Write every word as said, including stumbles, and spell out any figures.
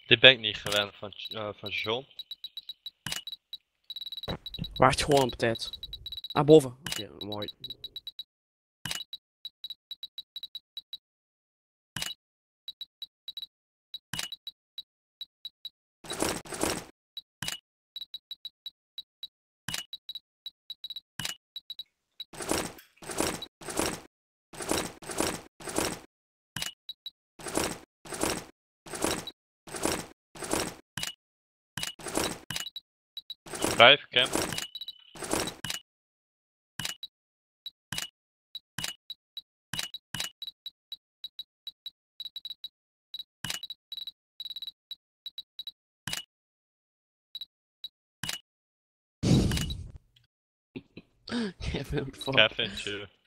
Dit ben ik niet gewend van, uh, van John. Wacht gewoon op tijd. Ah, boven. Oké, okay, mooi. Blijf campen. Kevin, fuck. Kevin, too.